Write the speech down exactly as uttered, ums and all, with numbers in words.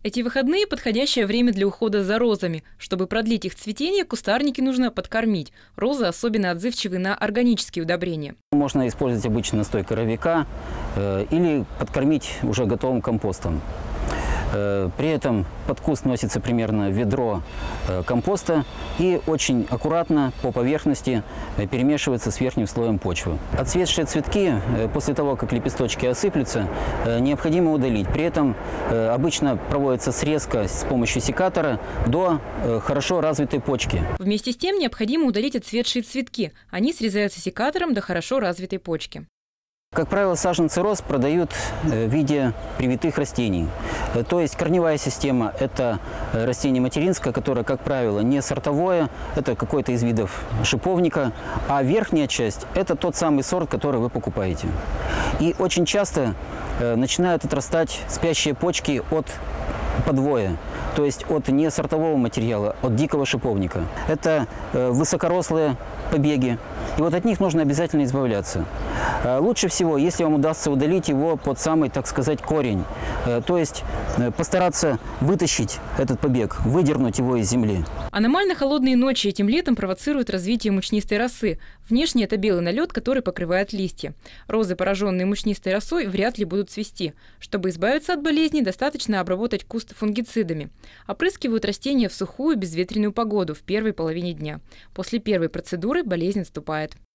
Эти выходные – подходящее время для ухода за розами. Чтобы продлить их цветение, кустарники нужно подкормить. Розы особенно отзывчивы на органические удобрения. Можно использовать обычно настой коровика э, или подкормить уже готовым компостом. Э, при этом под куст носится примерно ведро э, компоста и очень аккуратно по поверхности э, перемешивается с верхним слоем почвы. Отцветшие цветки э, после того, как лепесточки осыплются, э, необходимо удалить. При этом э, обычно проводится срезка с помощью секатора до э, хорошо развитой почки. Вместе с тем необходимо удалить отцветшие цветки. Они срезаются секатором до хорошо развитой почки. Как правило, саженцы роз продают в виде привитых растений. То есть корневая система – это растение материнское, которое, как правило, не сортовое, это какой-то из видов шиповника, а верхняя часть – это тот самый сорт, который вы покупаете. И очень часто начинают отрастать спящие почки от подвоя, то есть от несортового материала, от дикого шиповника. Это высокорослые побеги, и вот от них нужно обязательно избавляться. Лучше всего, если вам удастся удалить его под самый, так сказать, корень, то есть постараться вытащить этот побег, выдернуть его из земли. Аномально холодные ночи этим летом провоцируют развитие мучнистой росы. Внешне это белый налет, который покрывает листья. Розы, пораженные мучнистой росой, вряд ли будут цвести. Чтобы избавиться от болезней, достаточно обработать куст фунгицидами. Опрыскивают растения в сухую безветренную погоду в первой половине дня. После первой процедуры болезнь отступает.